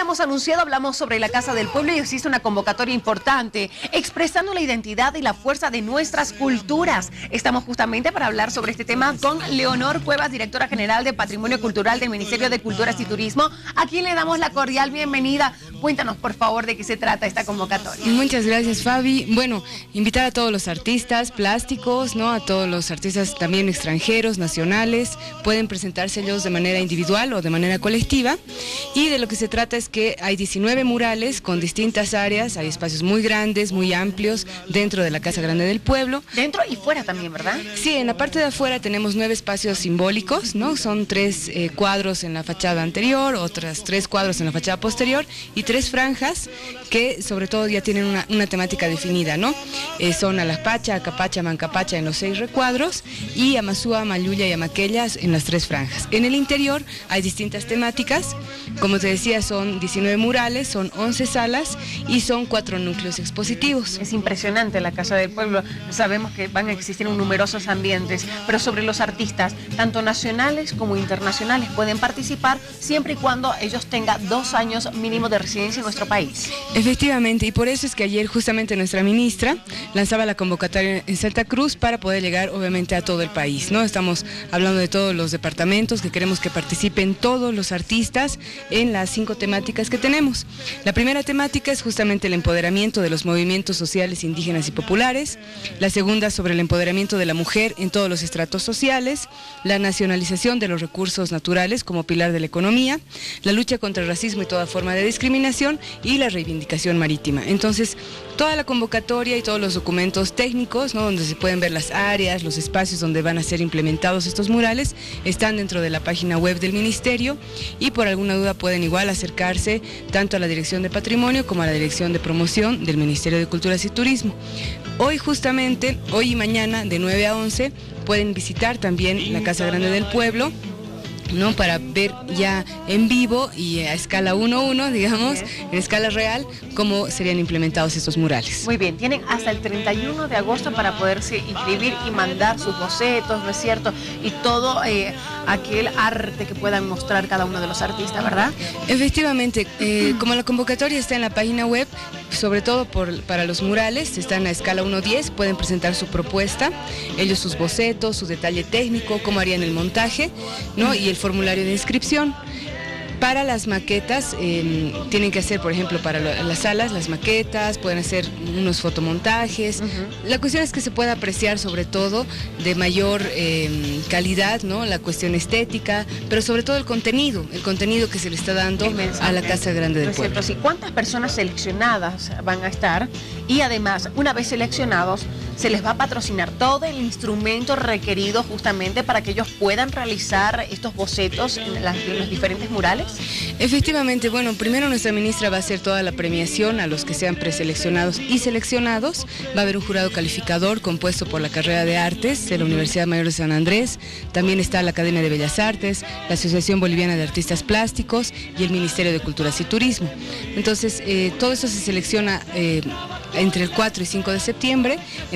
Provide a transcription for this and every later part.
habíamos anunciado, hablamos sobre la Casa del Pueblo y existe una convocatoria importante, expresando la identidad y la fuerza de nuestras culturas. Estamos justamente para hablar sobre este tema con Leonor Cuevas, directora general de Patrimonio Cultural del Ministerio de Culturas y Turismo, a quien le damos la cordial bienvenida. Cuéntanos, por favor, de qué se trata esta convocatoria. Muchas gracias, Fabi. Bueno, invitar a todos los artistas plásticos, ¿no? A todos los artistas también extranjeros, nacionales, pueden presentarse ellos de manera individual o de manera colectiva. Y de lo que se trata es que hay 19 murales con distintas áreas, hay espacios muy grandes, muy amplios, dentro de la Casa Grande del Pueblo. Dentro y fuera también, ¿verdad? Sí, en la parte de afuera tenemos 9 espacios simbólicos, ¿no? Son 3 cuadros en la fachada anterior, otras 3 cuadros en la fachada posterior y 3 franjas que sobre todo ya tienen una temática definida, ¿no? Son Alapacha, Acapacha, Mancapacha en los 6 recuadros y Amazúa, Mayuya y Amaqueya en las 3 franjas. En el interior hay distintas temáticas, como te decía, son 19 murales, son 11 salas y son 4 núcleos expositivos. Es impresionante la Casa del Pueblo, sabemos que van a existir numerosos ambientes, pero sobre los artistas, tanto nacionales como internacionales, pueden participar siempre y cuando ellos tengan 2 años mínimo de residencia en nuestro país. Efectivamente, y por eso es que ayer justamente nuestra ministra lanzaba la convocatoria en Santa Cruz para poder llegar obviamente a todo el país, ¿no? Estamos hablando de todos los departamentos, que queremos que participen todos los artistas en las 5 temáticas que tenemos. La primera temática es justamente el empoderamiento de los movimientos sociales indígenas y populares, la segunda sobre el empoderamiento de la mujer en todos los estratos sociales, la nacionalización de los recursos naturales como pilar de la economía, la lucha contra el racismo y toda forma de discriminación y la reivindicación marítima. Entonces, toda la convocatoria y todos los documentos técnicos, ¿no? Donde se pueden ver las áreas, los espacios donde van a ser implementados estos murales, están dentro de la página web del Ministerio y por alguna duda pueden igual acercarse tanto a la Dirección de Patrimonio como a la Dirección de Promoción del Ministerio de Culturas y Turismo. Hoy justamente, hoy y mañana de 9 a 11 pueden visitar también la Casa Grande del Pueblo, ¿no? Para ver ya en vivo y a escala 1:1, digamos, en escala real, cómo serían implementados estos murales. Muy bien, tienen hasta el 31 de agosto para poderse inscribir y mandar sus bocetos, ¿no es cierto? Y todo aquel arte que puedan mostrar cada uno de los artistas, ¿verdad? Efectivamente, como la convocatoria está en la página web, sobre todo para los murales, están a escala 1:10, pueden presentar su propuesta, ellos sus bocetos, su detalle técnico, cómo harían el montaje, ¿no? Y el formulario de inscripción. Para las maquetas, tienen que hacer, por ejemplo, para las salas, las maquetas, pueden hacer unos fotomontajes. La cuestión es que se pueda apreciar sobre todo de mayor calidad, ¿no? La cuestión estética, pero sobre todo el contenido que se le está dando a la Casa Grande del Pueblo. ¿Y cuántas personas seleccionadas van a estar? Y además, una vez seleccionados, se les va a patrocinar todo el instrumento requerido justamente para que ellos puedan realizar estos bocetos en los diferentes murales. Efectivamente, bueno, primero nuestra ministra va a hacer toda la premiación a los que sean preseleccionados y seleccionados. Va a haber un jurado calificador compuesto por la carrera de Artes de la Universidad Mayor de San Andrés, también está la Academia de Bellas Artes, la Asociación Boliviana de Artistas Plásticos y el Ministerio de Culturas y Turismo. Entonces, todo eso se selecciona entre el 4 y 5 de septiembre.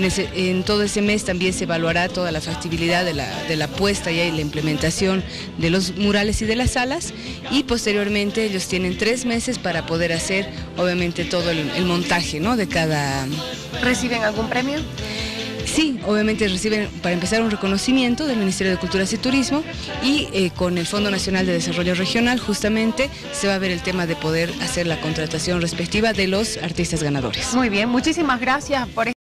En todo ese mes también se evaluará toda la factibilidad de la puesta y la implementación de los murales y de las salas, y posteriormente ellos tienen 3 meses para poder hacer obviamente todo el montaje, ¿no? De cada... ¿Reciben algún premio? Sí, obviamente reciben para empezar un reconocimiento del Ministerio de Culturas y Turismo y con el Fondo Nacional de Desarrollo Regional justamente se va a ver el tema de poder hacer la contratación respectiva de los artistas ganadores. Muy bien, muchísimas gracias por